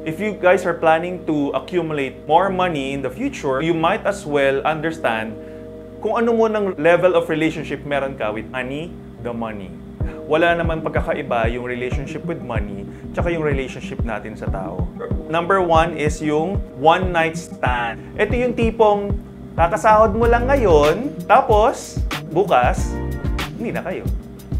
if you guys are planning to accumulate more money in the future, you might as well understand kung ano mo ng level of relationship meron ka with the money. Wala naman pagkakaiba yung relationship with money tsaka yung relationship natin sa tao. Number 1 is yung one night stand. Ito yung tipong kakasahod mo lang ngayon, tapos bukas, hindi na kayo.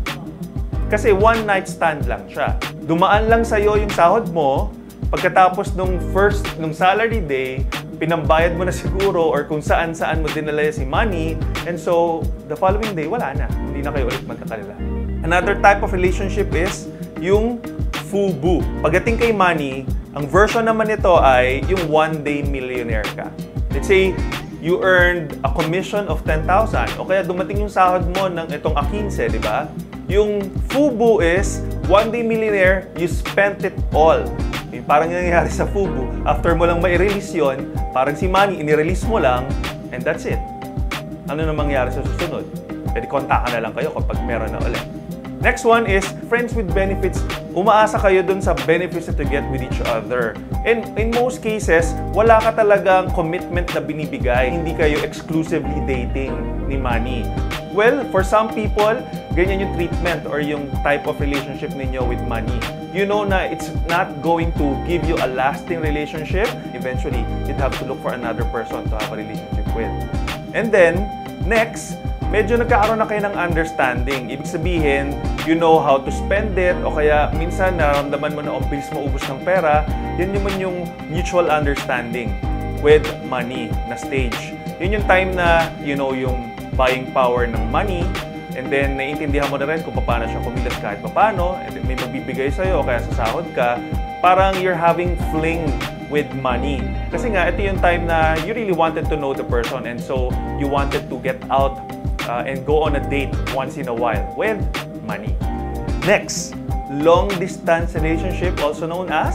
Kasi one night stand lang siya. Dumaan lang sa'yo yung sahod mo, pagkatapos nung salary day, pinambayad mo na siguro or kung saan-saan mo dinala si money, and so the following day, wala na. Hindi na kayo ulit magkakalala. Another type of relationship is yung FUBU. Pagdating kay money, ang version naman nito ay yung one-day millionaire ka. Let's say, you earned a commission of 10,000 o kaya dumating yung sahod mo ng itong A15, di ba? Yung FUBU is one-day millionaire, you spent it all. Parang nangyayari sa FUBU. After mo lang mai-release yun, parang si money, inirelease mo lang, and that's it. Ano na mangyari sa susunod? Pwede kontakan na lang kayo kapag meron na ulit. Next one is friends with benefits. Umaasa kayo dun sa benefits that you get with each other. And in most cases, wala ka talagang commitment na binibigay. Hindi kayo exclusively dating ni money. Well, for some people, ganyan yung treatment or yung type of relationship ninyo with money. You know na it's not going to give you a lasting relationship. Eventually, you'd have to look for another person to have a relationship with. And then, next, medyo nagkakaroon na kayo ng understanding. Ibig sabihin, you know how to spend it o kaya minsan nararamdaman mo na ang bilis maubos ng pera. Yan naman yung mutual understanding with money na stage. Yun yung time na, you know, yung buying power ng money and then naiintindihan mo na rin kung paano siya kumilos kahit paano and then may magbibigay sa'yo o kaya sa sahod ka. Parang you're having fling with money. Kasi nga, ito yung time na you really wanted to know the person and so you wanted to get out and go on a date once in a while with money. Next, long-distance relationship, also known as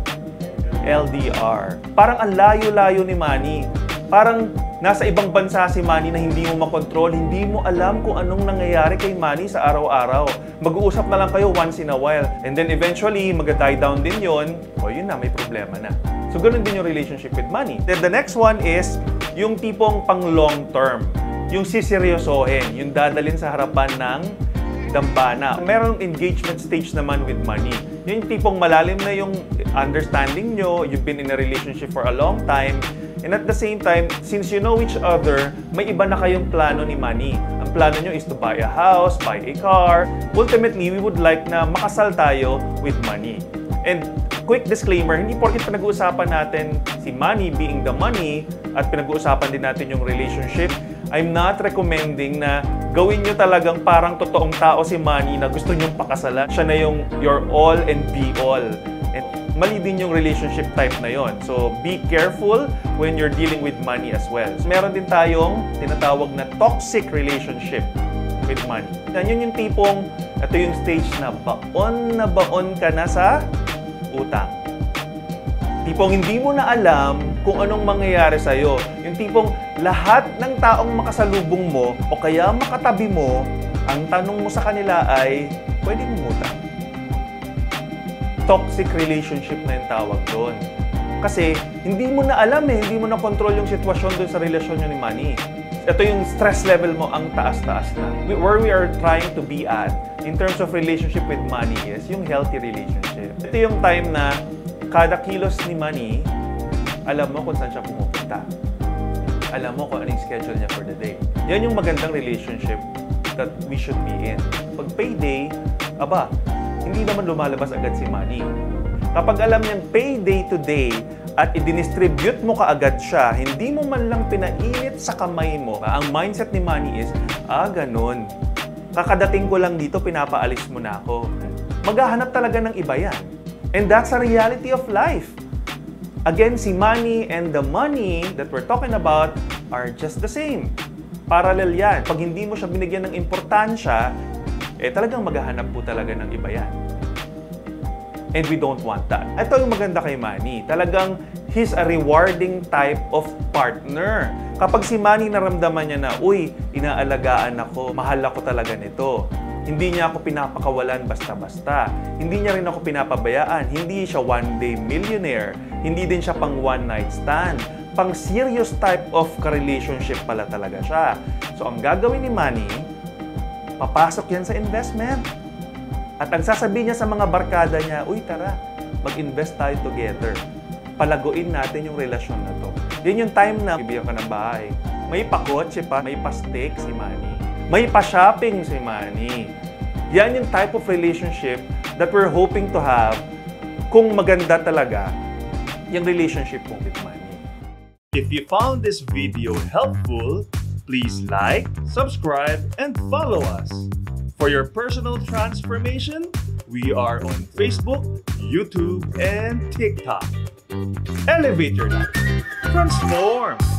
LDR. Parang ang layo-layo ni money. Parang nasa ibang bansa si money na hindi mo makontrol, hindi mo alam kung anong nangyayari kay money sa araw-araw. Mag-uusap na lang kayo once in a while. And then eventually, mag-die down din yon. O yun na, may problema na. So, ganun din yung relationship with money. Then the next one is yung tipong pang long term. Yung siseryosohin, yung dadalhin sa harapan ng dambana. Merong engagement stage naman with money. Yung tipong malalim na yung understanding nyo, you've been in a relationship for a long time, and at the same time, since you know each other, may iba na kayong plano ni money. Ang plano nyo is to buy a house, buy a car. Ultimately, we would like na makasal tayo with money. And quick disclaimer, hindi porket pinag-uusapan natin si money being the money at pinag-uusapan din natin yung relationship, I'm not recommending na gawin nyo talagang parang totoong tao si money na gusto nyong pakasalan. Siya na yung your all and be all. And mali din yung relationship type na yon. So be careful when you're dealing with money as well. So, meron din tayong tinatawag na toxic relationship with money. Yan yung tipong, ito yung stage na baon ka na sa utang. Tipong hindi mo na alam kung anong mangyayari sa'yo. Yung tipong lahat ng taong makasalubong mo o kaya makatabi mo, ang tanong mo sa kanila ay, pwede mo utang. Toxic relationship na yung tawag doon. Kasi hindi mo na alam hindi mo na control yung sitwasyon doon sa relasyon nyo ni money. Ito yung stress level mo, ang taas-taas na. Where we are trying to be at in terms of relationship with money is yung healthy relationship. Ito yung time na kada kilos ni money, alam mo kung saan siya pumupunta. Alam mo kung anong schedule niya for the day. Yan yung magandang relationship that we should be in. Pag payday, hindi naman lumalabas agad si money. Kapag alam niyang payday today at i-distribute mo kaagad siya, hindi mo man lang pinainit sa kamay mo. Ang mindset ni money is, ganun. Kakadating ko lang dito, pinapaalis mo na ako. Maghahanap talaga ng iba yan. And that's a reality of life. Again, si money and the money that we're talking about are just the same. Parallel yan. Pag hindi mo siya binigyan ng importansya, talagang maghahanap po talaga ng iba yan. And we don't want that. Ito yung maganda kay money. Talagang he's a rewarding type of partner. Kapag si money naramdaman niya na, uy, inaalagaan ako, mahal ako talaga nito. Hindi niya ako pinapakawalan basta-basta. Hindi niya rin ako pinapabayaan. Hindi siya one-day millionaire. Hindi din siya pang one-night stand. Pang serious type of ka-relationship pala talaga siya. So, ang gagawin ni Manny, papasok yan sa investment. At ang sasabihin niya sa mga barkada niya, uy, tara, mag-invest tayo together. Palaguin natin yung relasyon na to. Yun yung time na bibigyan ka ng bahay. May pakotse pa, may pa-steak si Manny. May pa-shopping si Manny. Yan yung type of relationship that we're hoping to have kung maganda talaga yung relationship mo with Manny. If you found this video helpful, please like, subscribe, and follow us. For your personal transformation, we are on Facebook, YouTube, and TikTok. Elevate your life. Transform!